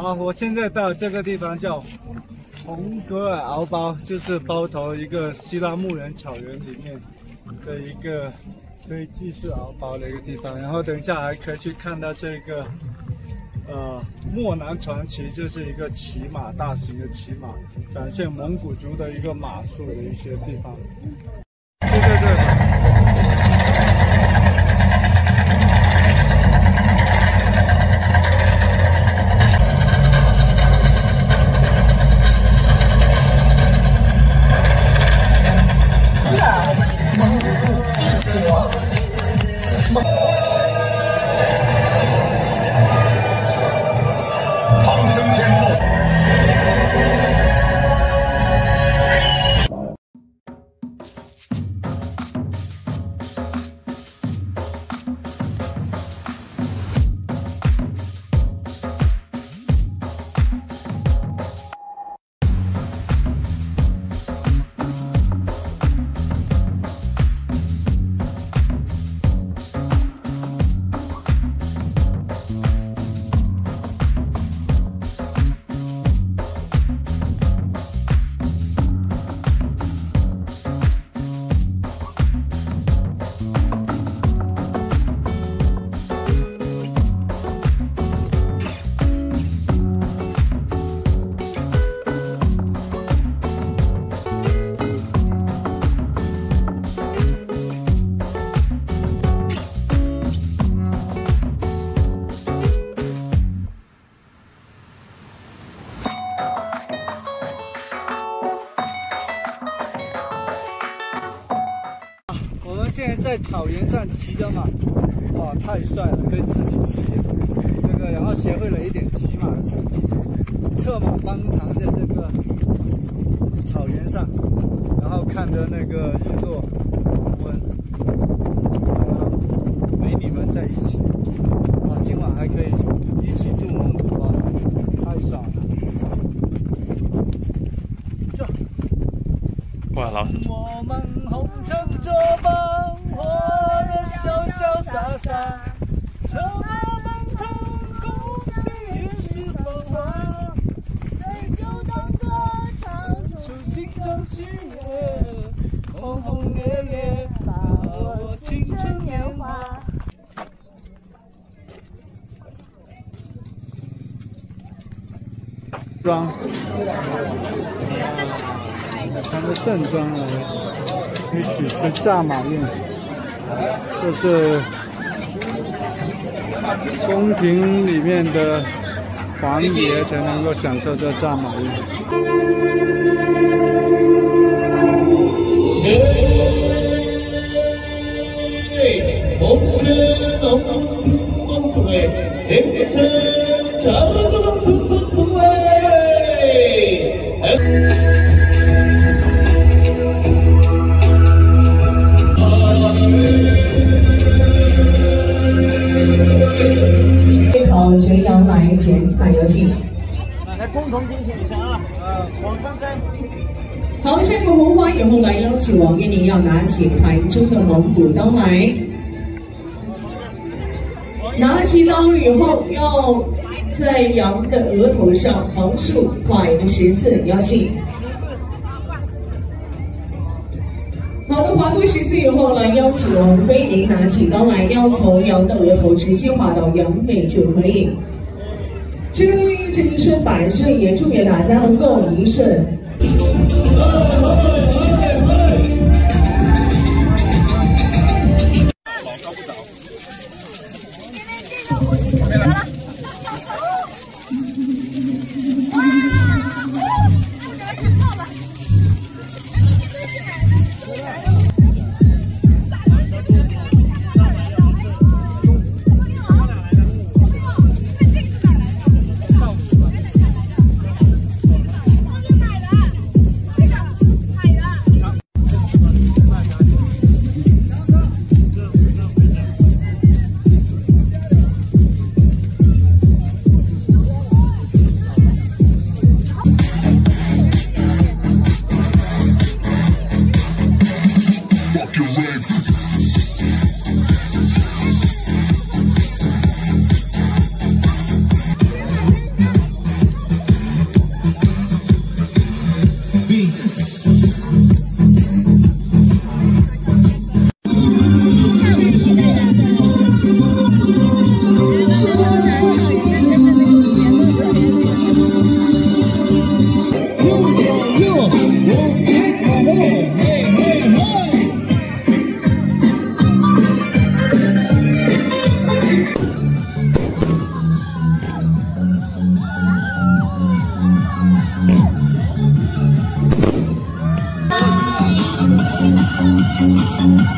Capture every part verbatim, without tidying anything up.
好，我现在到这个地方叫红格尔敖包，就是包头一个希腊牧人草原里面的一个可以祭祀敖包的一个地方。然后等一下还可以去看到这个呃漠南传奇，就是一个骑马大型的骑马，展现蒙古族的一个马术的一些地方。对对对。 苍生天赋。 现在在草原上骑着马，哇，太帅了！可以自己骑，这个然后学会了一点骑马的小技巧，策马奔腾在这个草原上，然后看着那个日落黄昏，和美女们在一起，啊，今晚还可以一起住蒙古包，太爽了！这， 哇，老。 我们红尘作伴。 活得潇潇洒洒，策马奔腾，共喜也是繁华。对酒当歌，唱出心中喜悦，轰轰烈烈，把握青春年华。装，穿着盛装来，一起吃炸马宴。 这是宫廷里面的皇爷才能够享受这炸马宴。 全羊来剪彩有请。 来共同进行一下啊！呃，往上开。 好，这个红花以后来邀请王爷您要拿起盘中的蒙古刀来，拿起刀以后要在羊的额头上横竖画一个十字，邀请。好的，划过十字以后来邀请王妃您拿起刀来，要从羊的额头直接划到羊尾就可以。至于这一生百岁，也祝愿大家能够一生。 买的。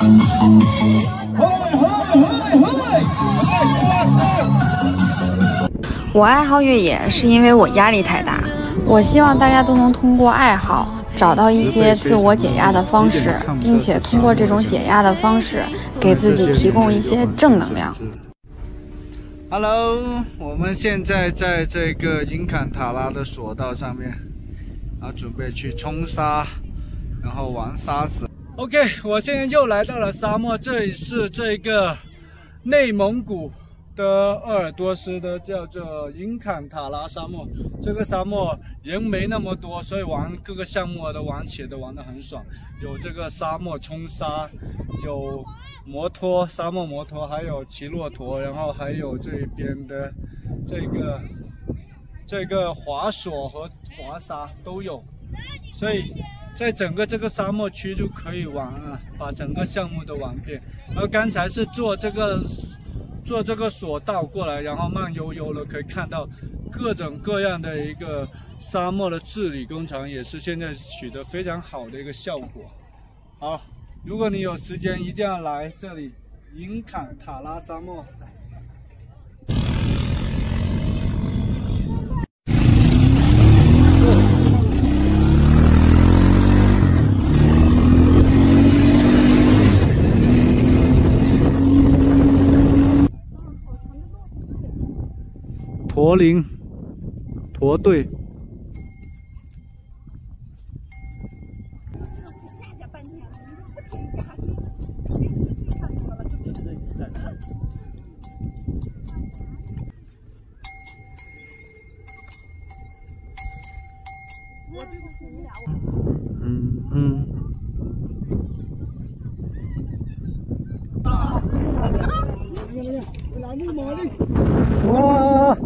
我爱好越野是因为我压力太大，我希望大家都能通过爱好找到一些自我解压的方式，并且通过这种解压的方式给自己提供一些正能量。 Hello， 我们现在在这个因坎塔拉的索道上面，啊，准备去冲沙，然后玩沙子。OK， 我现在又来到了沙漠，这里是这个内蒙古的鄂尔多斯的叫做因坎塔拉沙漠。这个沙漠人没那么多，所以玩各个项目都玩起来都玩得很爽。有这个沙漠冲沙，有摩托沙漠摩托，还有骑骆驼，然后还有这边的这个这个滑索和滑沙都有，所以在整个这个沙漠区就可以玩啊，把整个项目都玩遍。而刚才是坐这个坐这个索道过来，然后慢悠悠的可以看到各种各样的一个沙漠的治理工程，也是现在取得非常好的一个效果。好，如果你有时间，一定要来这里因坎塔拉沙漠。驼铃，驼队。嗯嗯。哇！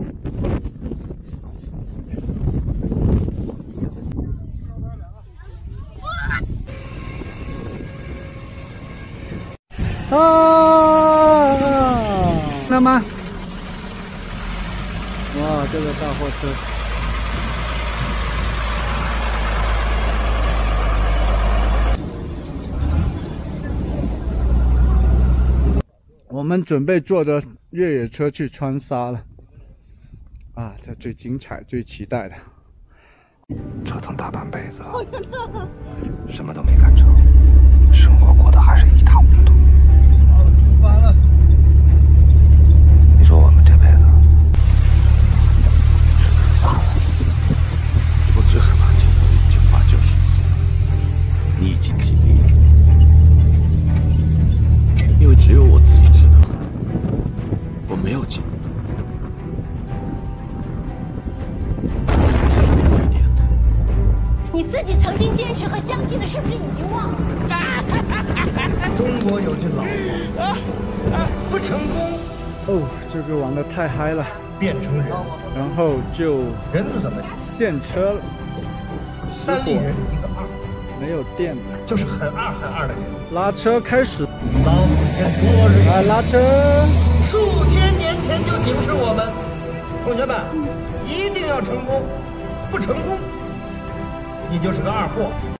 啊！看到吗？哇，这个大货车！我们准备坐着越野车去穿沙了。啊，这最精彩、最期待的。 折腾大半辈子，什么都没干成，生活过得还是一塌糊涂。 好，出发了。 你说我们这辈子是不是大了？我最害怕听到的一句话就是“你已经尽力了”，因为只有我自己知道，我没有尽力。我再努力一点的。 你自己曾经坚持和相信的，是不是已经忘了？ 中国有句老话，不成功哦，这个玩的太嗨了， 变成人， 然后就人字怎么写？ 现车了， 单立人一个二， 没有电的， 就是很二很二的人。 拉车开始， 老祖先多日来拉车， 数千年前就警示我们，同学们一定要成功，不成功，你就是个二货。